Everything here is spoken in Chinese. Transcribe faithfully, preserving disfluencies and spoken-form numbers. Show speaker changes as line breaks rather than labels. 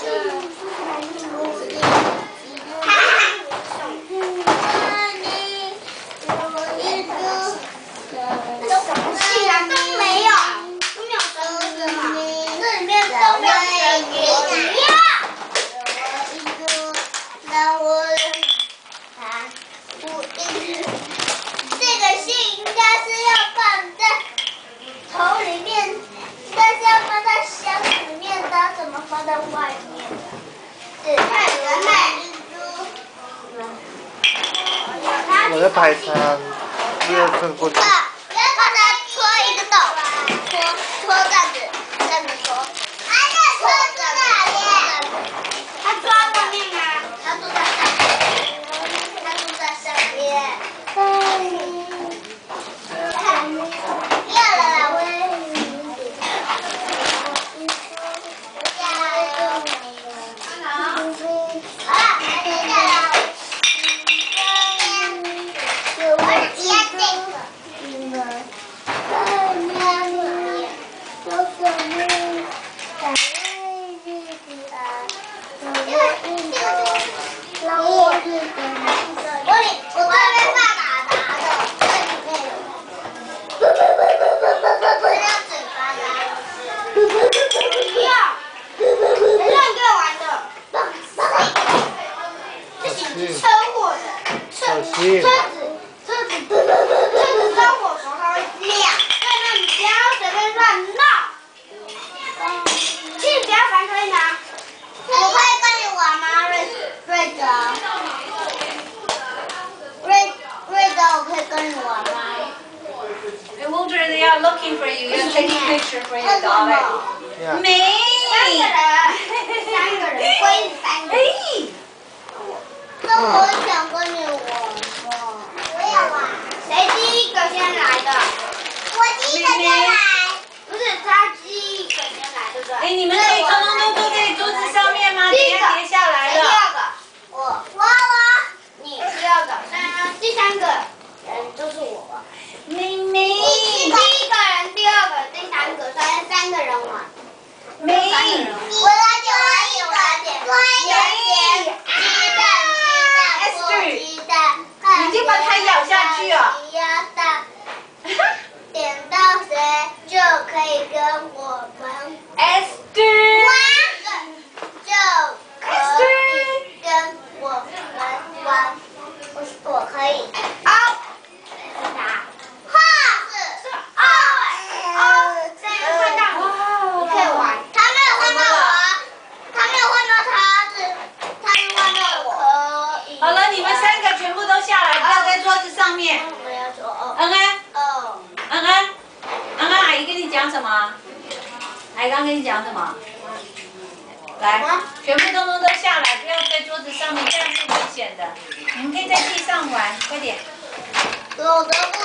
我在排餐，第二份过去。
爸，不要把它戳一个洞，戳戳这样子，这样子戳。啊，那戳在哪里？他抓上面吗？他坐在上面，他坐在上面。要了啦，我。车子，车子，车子着火的时候它会亮，所以呢，你不要随便乱闹。请你不要烦，可以吗？我可以跟你玩吗，瑞瑞德？瑞瑞德，我可以跟你玩吗
Walter, they are looking for you. You're taking picture for your daughter. Me.
三个人，三个人，归你三个人。那我想跟你玩吗？我也玩。谁第一个先来的？我第一个先来。不是，他第一个先来，对不对？
哎，你们可以通通都坐在桌子上面吗？
第一个
跌下来了。
第二个，我，我我，你第二个，三，第三个人就是我。
妹妹。
第一个人，第二个，第三个，所以三个人玩。
妹。
我来点，我来点，我来点。我点鸡蛋。鸡蛋，
你就把它咬下去啊！
点到谁就可以跟我们
Esther
就可以跟我们玩，我我可以。好，答，哈是是哦哦，现在看到你，你可以玩。他没有换到我，他没有换到他是，他是换到我。
好了，你们三个全部都下来，不要在桌子上面。安安，
哦，
安安，安安，阿姨跟你讲什么？阿姨刚跟你讲什么？来，全部通通都下来，不要在桌子上面，这样是危险的。你们可以在地上玩，快点。
我的不